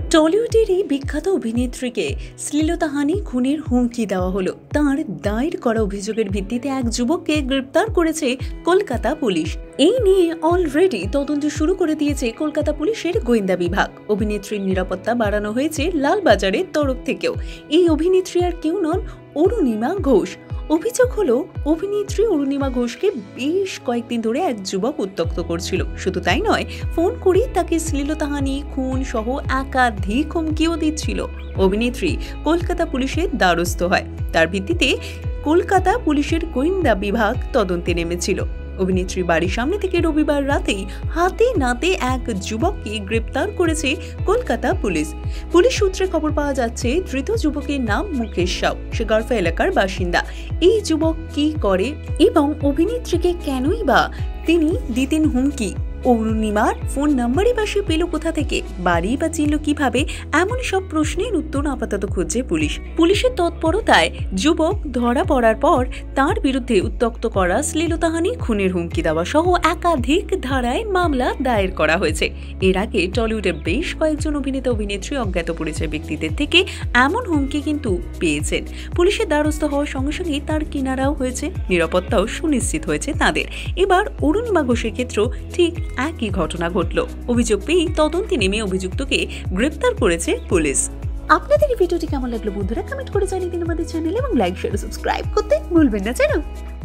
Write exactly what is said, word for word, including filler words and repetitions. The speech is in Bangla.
টলিউডের এই বিখ্যাত অভিনেত্রীকে শ্লীলতাহানি খুনের হুমকি দেওয়া হলো। তাঁর দায়ের করা অভিযোগের ভিত্তিতে এক যুবককে গ্রেপ্তার করেছে কলকাতা পুলিশ। এই নিয়ে অলরেডি তদন্ত শুরু করে দিয়েছে কলকাতা পুলিশের গোয়েন্দা বিভাগ। অভিনেত্রীর নিরাপত্তা বাড়ানো হয়েছে লালবাজারের তরফ থেকেও। এই অভিনেত্রী আর কেউ নন, অরুণিমা ঘোষ। অভিযোগ হলো, অভিনেত্রী অরুণিমা ঘোষকে বেশ কয়েকদিন ধরে এক যুবক উত্ত্যক্ত করছিল। শুধু তাই নয়, ফোন করে তাকে শ্লীলতাহানি, খুন সহ একাধিক হুমকিও দিচ্ছিল। অভিনেত্রী কলকাতা পুলিশের দ্বারস্থ হয়। তার ভিত্তিতে কলকাতা পুলিশের গোয়েন্দা বিভাগ তদন্তে নেমেছিল। অভিনেত্রী বাড়ির সামনে থেকে রবিবার রাতেই হাতে নাতে এক যুবককে গ্রেপ্তার করেছে কলকাতা পুলিশ। পুলিশ সূত্রে খবর পাওয়া যাচ্ছে, ধৃত যুবকের নাম মুকেশ সাউ। সে গড়ফা এলাকার বাসিন্দা। এই যুবক কি করে এবং অভিনেত্রীকে কেনই বা তিনি দিতেন হুমকি? অরুণিমার ফোন নাম্বারই বা সে পেল কোথা থেকে? বাড়ি বা চিনল কিভাবে? এমন সব প্রশ্নের উত্তর আপাতত খুঁজছে পুলিশ। পুলিশের তৎপরতায় যুবক ধরা পড়ার পর তার বিরুদ্ধে উত্ত্যক্ত করা, শ্লীলতাহানি, খুনের হুমকি দেওয়া সহ একাধিক ধারায় মামলা দায়ের করা হয়েছে। এর আগে টলিউডের বেশ কয়েকজন অভিনেতা অভিনেত্রী অজ্ঞাত পরিচয় ব্যক্তিদের থেকে এমন হুমকি কিন্তু পেয়েছেন। পুলিশের দ্বারস্থ হওয়ার সঙ্গে সঙ্গেই তার কিনারাও হয়েছে, নিরাপত্তাও সুনিশ্চিত হয়েছে তাদের। এবার অরুণিমা ঘোষের ক্ষেত্রেও ঠিক একই ঘটনা ঘটল। অভিযোগ পেয়ে তদন্তে নেমে অভিযুক্তকে গ্রেপ্তার করেছে পুলিশ। আপনাদের এই ভিডিওটি কেমন লাগলো বন্ধুরা, কমেন্ট করে জানিয়ে দিন আমাদের চ্যানেল এবং লাইক, শেয়ার, সাবস্ক্রাইব করতে ভুলবেন না। জানো।